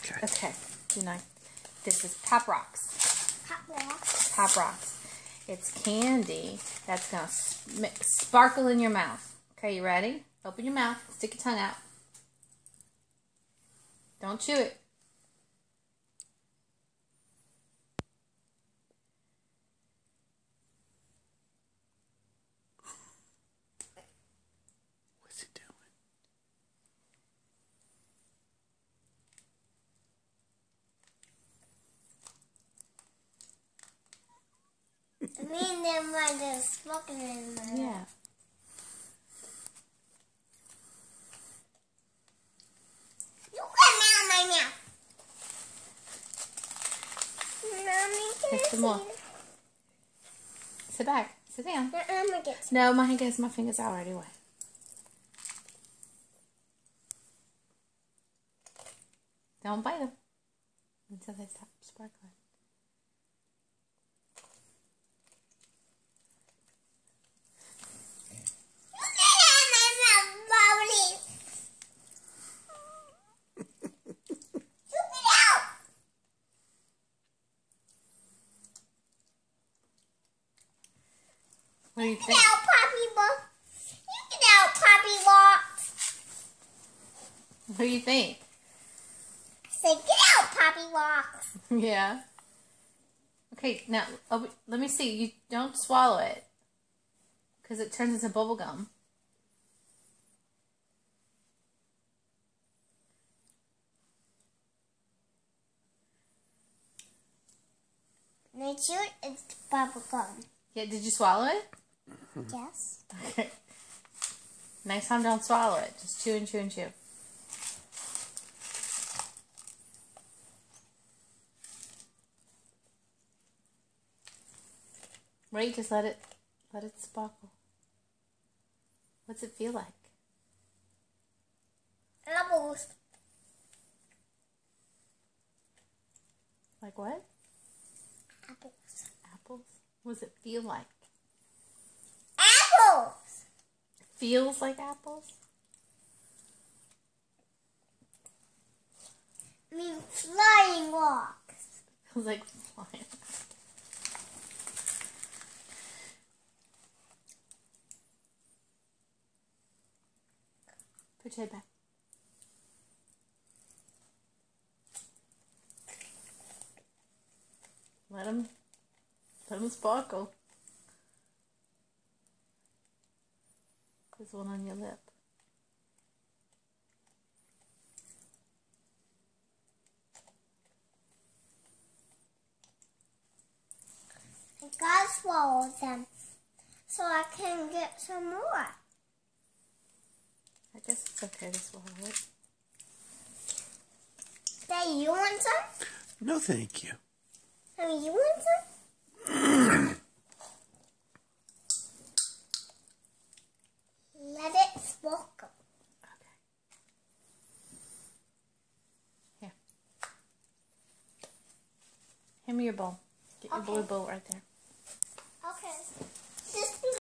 Okay. Okay. This is Pop Rocks. Pop Rocks. Pop Rocks. It's candy that's going to sparkle in your mouth. Okay, you ready? Open your mouth. Stick your tongue out. Don't chew it. What's he doing? Me and them were just smoking in my mouth. Yeah. You come out of my mouth. Mommy, can Take I some more. see it? Sit back. Sit down. I'm gonna get some. No, my fingers out right away. Don't bite them until they stop sparkling. You get out of my mouth, Bobby. You get out. What do you Get think? out, Poppy Box. You get out, Poppy Box. What do you think? Say, get out, Poppy Box. Yeah. Okay, now let me see. You don't swallow it because it turns into bubble gum. Make sure it's bubble gum. Yeah, did you swallow it? Yes. Okay. Next time, don't swallow it. Just chew and chew and chew. Wait, just let it sparkle. What's it feel like? Apples. Like what? Apples. Apples? What does it feel like? Apples. It feels like apples? I mean, flying rocks. Feels like flying. Put your head back. Let them sparkle. There's one on your lip. I gotta swallow them so I can get some more. I guess it's okay to swallow it. Daddy, you want some? No, thank you. I mean, you want some? Let it sparkle. Okay. Here. Hand me your bowl. Get your blue bowl right there.